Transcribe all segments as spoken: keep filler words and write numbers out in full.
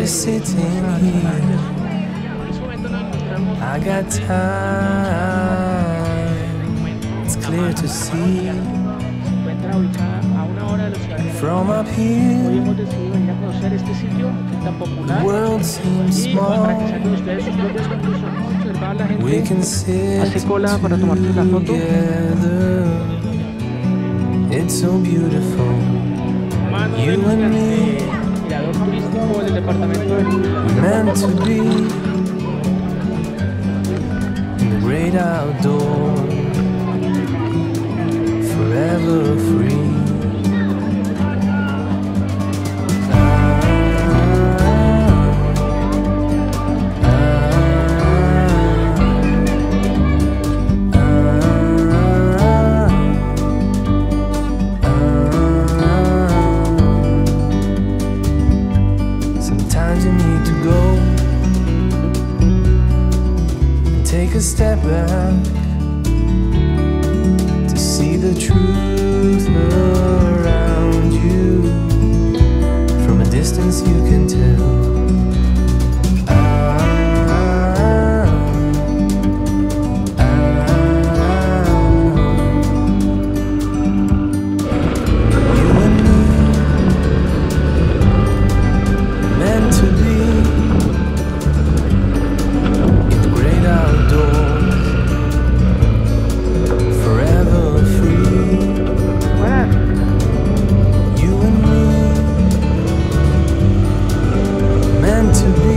just sitting here. I got time. It's clear to see. From up here, the world seems small. We can sit together. It's so beautiful. You and me, we're meant to be in the great outdoors, forever free. Take a step back to see the truth around you. From a distance you can tell. Ah, ah, you and me, meant to be forever free. You and me, meant to be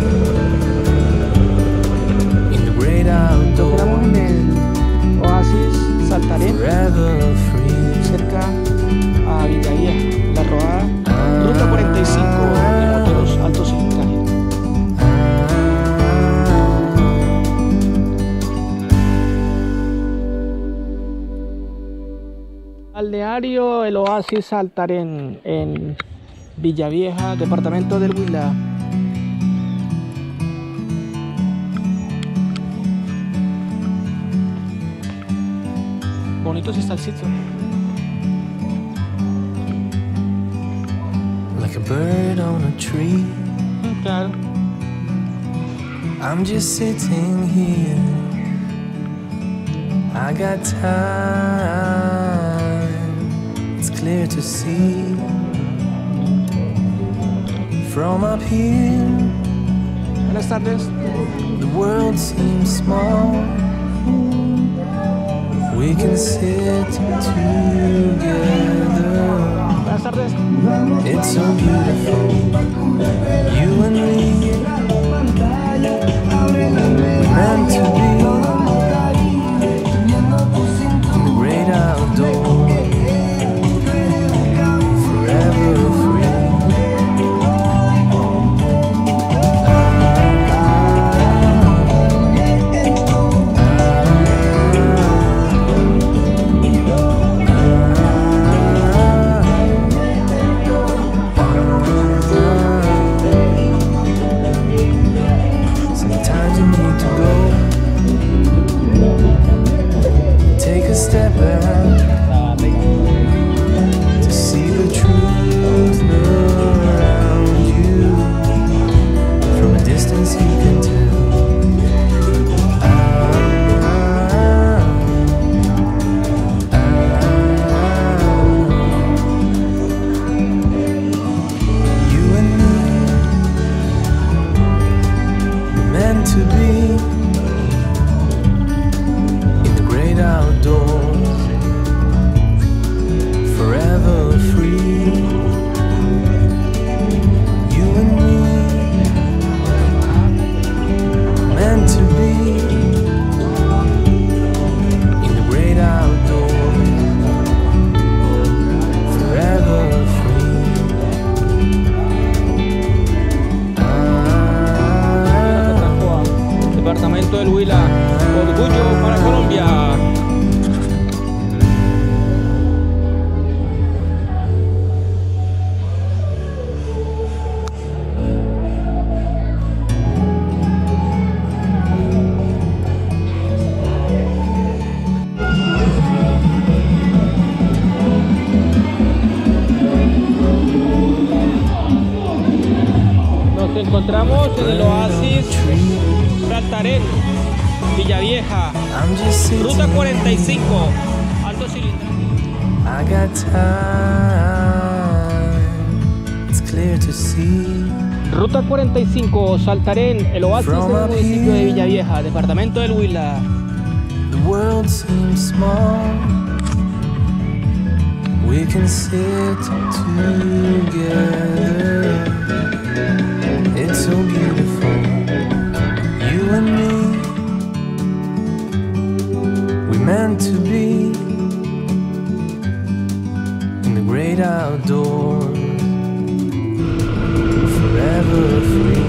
in the great outdoors. Estamos en el Oasis Saltarén, Forever free. cerca a Villavieja, La Rodada, ruta cuarenta y cinco de motos alto cilindraje. Balneario el Oasis Saltarén en Villavieja, departamento del Huila. Bonito sí está el sitio. Like a bird on a tree. Claro. I'm just sitting here. I got time. It's clear to see. From up here, Buenas tardes. the world seems small. We can sit together. Buenas tardes. It's so beautiful. You and me, we're meant to be in the great outdoors, forever free. Ah, ah, ah. encontramos en el oasis Saltarén, Villavieja, ruta cuarenta y cinco, alto cilindraje. I got time, it's clear to see. Ruta cuarenta y cinco, Saltarén, el oasis del municipio de Villavieja, departamento del Huila. The world seems small. We can sit together. It's so beautiful, you and me. We meant to be in the great outdoors, forever free.